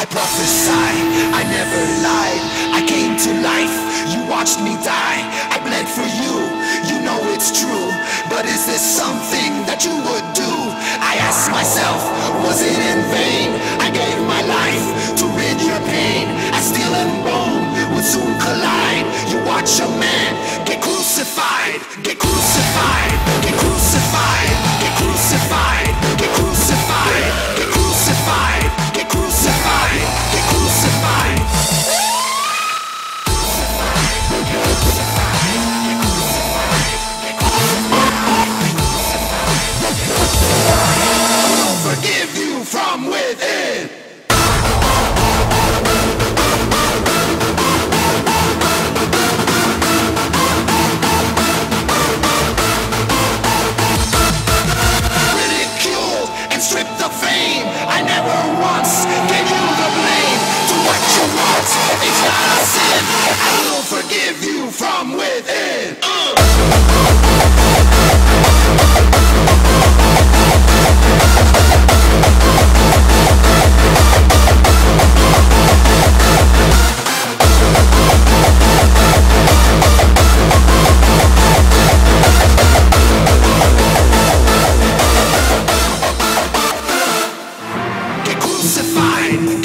I prophesied, I never lied. I came to life, you watched me die. I bled for you, you know it's true. But is this something that you would do? I asked myself, was it in vain? I gave my life to rid your pain. As steel and bone would soon collide. You watch a man get crucified, get crucified, get crucified, get crucified, get crucified, get crucified, get crucified, get crucified. I'll forgive you from within. Ridiculed and stripped of fame, I never once gave you the blame. Do what you want, it's not a sin. I will forgive you from within. Get crucified.